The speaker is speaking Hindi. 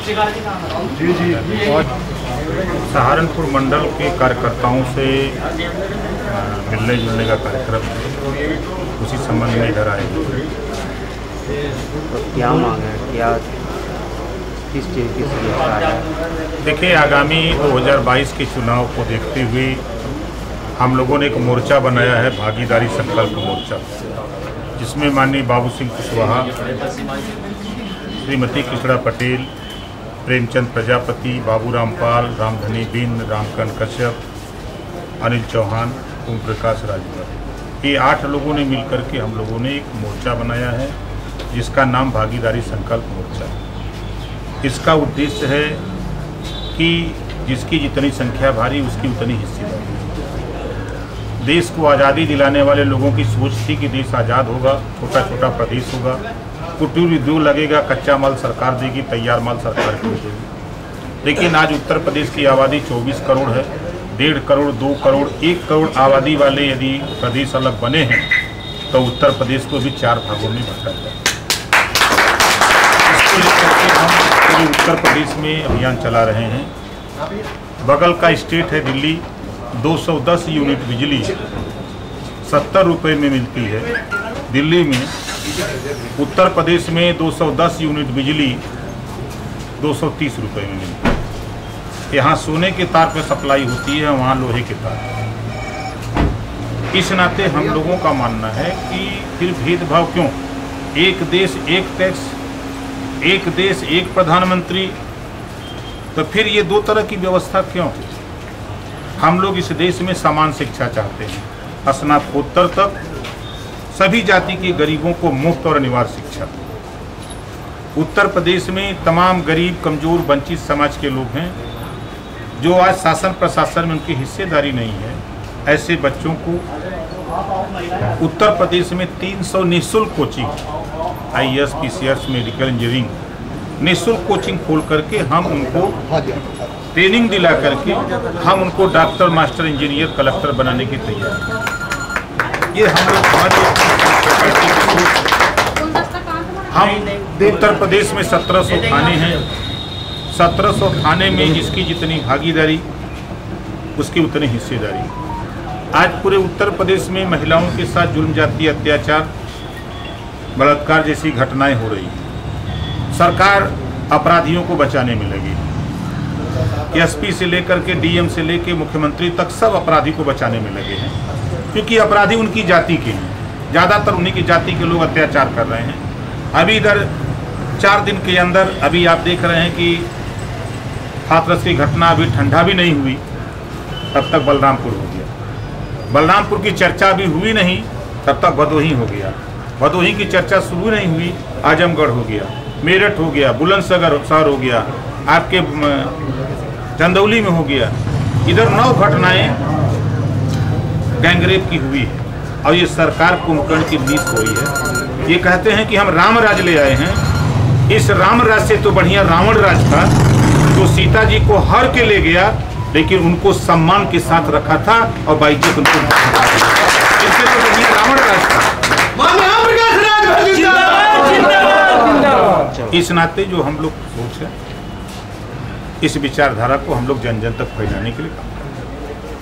जी और सहारनपुर मंडल के कार्यकर्ताओं से मिलने जुलने का कार्यक्रम है, उसी संबंध में इधर आए। तो क्या मांग है, क्या किस चीज़ की समस्या है? देखिए, आगामी 2022 के चुनाव को देखते हुए हम लोगों ने एक मोर्चा बनाया है, भागीदारी संकल्प मोर्चा, जिसमें माननीय बाबू सिंह कुशवाहा, श्रीमती कृष्णा पटेल, प्रेमचंद प्रजापति, बाबू रामपाल, रामधनी बिंद, रामकांत कश्यप, अनिल चौहान, ओम प्रकाश राजभर, ये 8 लोगों ने मिलकर के हम लोगों ने एक मोर्चा बनाया है, जिसका नाम भागीदारी संकल्प मोर्चा है। इसका उद्देश्य है कि जिसकी जितनी संख्या भारी उसकी उतनी हिस्सेदारी। देश को आज़ादी दिलाने वाले लोगों की सोच थी कि देश आज़ाद होगा, छोटा छोटा प्रदेश होगा, कुटीर उद्योग लगेगा, कच्चा माल सरकार देगी, तैयार माल सरकार को देगी। लेकिन आज उत्तर प्रदेश की आबादी 24 करोड़ है। 1.5 करोड़, 2 करोड़, 1 करोड़ आबादी वाले यदि प्रदेश अलग बने हैं तो उत्तर प्रदेश को भी 4 भागों में बांटा जाए। इसको लेकर के हम पूरे उत्तर प्रदेश में अभियान चला रहे हैं। बगल का स्टेट है दिल्ली, 210 यूनिट बिजली 70 रुपये में मिलती है दिल्ली में। उत्तर प्रदेश में 210 यूनिट बिजली 230 रुपये में मिलती है। यहाँ सोने के तार पे सप्लाई होती है, वहाँ लोहे के तार। इस नाते हम लोगों का मानना है कि फिर भेदभाव क्यों? एक देश एक टैक्स, एक देश एक प्रधानमंत्री, तो फिर ये 2 तरह की व्यवस्था क्यों? हम लोग इस देश में समान शिक्षा चाहते हैं, स्नातकोत्तर तक सभी जाति के गरीबों को मुफ्त और अनिवार्य शिक्षा। उत्तर प्रदेश में तमाम गरीब, कमजोर, वंचित समाज के लोग हैं जो आज शासन प्रशासन में उनकी हिस्सेदारी नहीं है। ऐसे बच्चों को उत्तर प्रदेश में 300 निःशुल्क coaching, IAS, PCS, medical engineering निःशुल्क कोचिंग खोल करके हम उनको ट्रेनिंग दिला करके हम उनको डॉक्टर, मास्टर, इंजीनियर, कलेक्टर बनाने की तैयारी। ये हम लोग हम उत्तर प्रदेश में 1700 थाने हैं। 1700 थाने में जिसकी जितनी भागीदारी उसकी उतनी हिस्सेदारी। आज पूरे उत्तर प्रदेश में महिलाओं के साथ जुल्म, जातीय अत्याचार, बलात्कार जैसी घटनाएं हो रही हैं। सरकार अपराधियों को बचाने में लगी। SP से लेकर के DM से लेकर मुख्यमंत्री तक सब अपराधी को बचाने में लगे हैं, क्योंकि अपराधी उनकी जाति के हैं, ज़्यादातर उन्हीं की जाति के लोग अत्याचार कर रहे हैं। अभी इधर 4 दिन के अंदर अभी आप देख रहे हैं कि हाथरस की घटना अभी ठंडा भी नहीं हुई तब तक बलरामपुर हो गया। बलरामपुर की चर्चा भी हुई नहीं तब तक भदोही हो गया। भदोही की चर्चा शुरू नहीं हुई, आजमगढ़ हो गया, मेरठ हो गया, बुलंदशहर हो गया, आपके चंदौली में हो गया। इधर 9 घटनाएं गैंगरेप की हुई है और ये सरकार कुंभकर्ण की नींद हुई है। ये कहते हैं कि हम राम राज ले आए हैं। इस राम राज से तो बढ़िया रावण राज था, जो सीता जी को हर के ले गया, लेकिन उनको सम्मान के साथ रखा था और बाइज्जत उनको इससे तो बढ़िया रावण राज था। इस नाते जो हम लोग सोच है, इस विचारधारा को हम लोग जन जन तक फैलाने के लिए काम